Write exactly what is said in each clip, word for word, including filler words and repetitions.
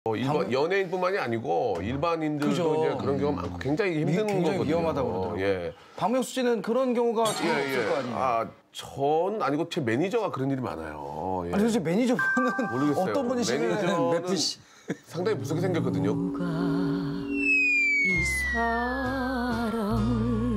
어, 일반 연예인뿐만이 아니고 일반인들도 그죠. 이제 그런 경우가 많고 굉장히 힘든 굉장히 거거든요. 위험하다고 그러더라고요. 예. 박명수 씨는 그런 경우가 전혀 예, 없을 예. 거 아니에요? 아, 전 아니고 제 매니저가 그런 일이 많아요. 예. 아니 도대체 매니저분은 모르겠어요. 어떤 분이시길래 매니저는 몇 분씩 상당히 무섭게 생겼거든요. 이 사람을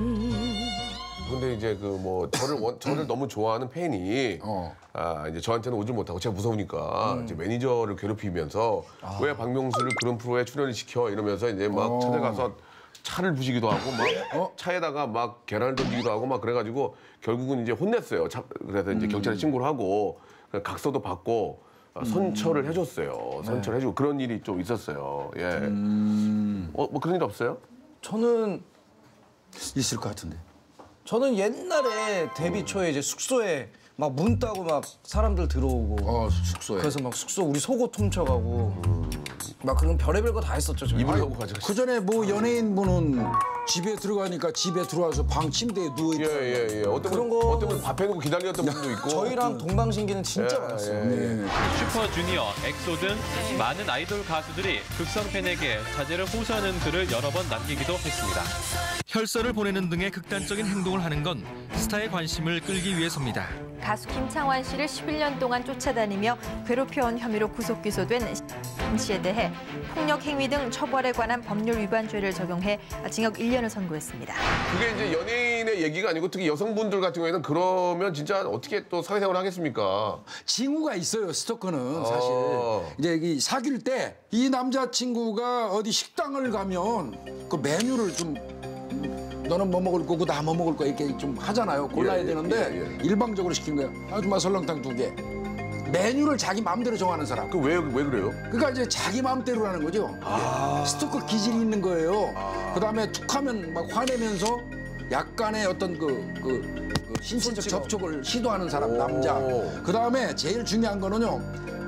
근데 이제 그 뭐 저를 원, 저를 너무 좋아하는 팬이 어. 아 이제 저한테는 오질 못하고 제가 무서우니까 이제 매니저를 괴롭히면서 왜 박명수를 그런 프로에 출연을 시켜 이러면서 이제 막 찾아가서 차를 부시기도 하고 막 차에다가 막 계란을 던지기도 하고 막 그래가지고 결국은 이제 혼냈어요. 차, 그래서 이제 경찰에 신고를 하고 각서도 받고 선처를 해줬어요. 선처를 해주고 그런 일이 좀 있었어요. 예. 어, 뭐 그런 일 없어요? 저는 있을 것 같은데. 저는 옛날에 데뷔 초에 이제 숙소에 막 문 따고 막 사람들 들어오고 어, 숙소에. 그래서 막 숙소 우리 속옷 훔쳐가고 막 그런 별의별 거 다 했었죠. 저희. 입을 하고 가져가시죠. 그 전에 뭐 연예인 분은 집에 들어가니까 집에 들어와서 방 침대에 누워 있고. 예예 예, 예. 어떤 그런 분 거- 어떤 분 밥 해놓고 기다렸던 분도 있고. 저희랑 동방신기는 진짜 예, 많았어요. 예, 예. 네. 슈퍼주니어, 엑소 등 많은 아이돌 가수들이 극성 팬에게 자제를 호소하는 글을 여러 번 남기기도 했습니다. 혈서를 보내는 등의 극단적인 행동을 하는 건 스타의 관심을 끌기 위해서입니다. 가수 김창완 씨를 십일 년 동안 쫓아다니며 괴롭혀온 혐의로 구속 기소된 신 씨에 대해 폭력 행위 등 처벌에 관한 법률 위반 죄를 적용해 징역 일 년을 선고했습니다. 그게 이제 연예인의 얘기가 아니고 특히 여성분들 같은 경우에는 그러면 진짜 어떻게 또 사회생활을 하겠습니까? 징후가 있어요, 스토커는 사실. 어. 이제 이 사귈 때 이 남자친구가 어디 식당을 가면 그 메뉴를 좀 너는 뭐 먹을 거고 나 뭐 먹을 거 이렇게 좀 하잖아요. 골라야 예, 예, 되는데 예, 예. 일방적으로 시킨 거야. 아줌마 설렁탕 두 개. 메뉴를 자기 마음대로 정하는 사람. 그 왜 왜 그래요? 그러니까 이제 자기 마음대로라는 거죠. 아. 스토커 기질이 있는 거예요. 그다음에 툭하면 막 화내면서 약간의 어떤 그, 그, 그 신체적 접촉을 시도하는 사람, 오. 남자. 그다음에 제일 중요한 거는요.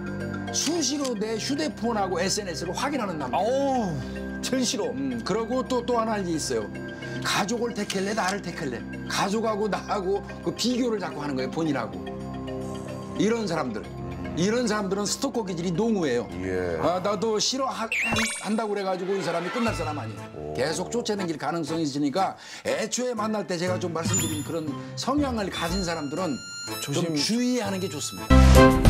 수시로 내 휴대폰하고 에스엔에스를 확인하는 남자. 어우, 제일 싫어. 음, 그러고 또 또 하나 있어요. 가족을 택할래, 나를 택할래. 가족하고 나하고 그 비교를 자꾸 하는 거예요, 본인하고. 이런 사람들. 이런 사람들은 스토커 기질이 농후예요. 예. 아, 나도 싫어한다고 그래가지고 이 사람이 끝날 사람 아니에요. 계속 쫓아다닐 가능성이 있으니까 애초에 만날 때 제가 좀 말씀드린 그런 성향을 가진 사람들은 좀 주의하는 게 좋습니다.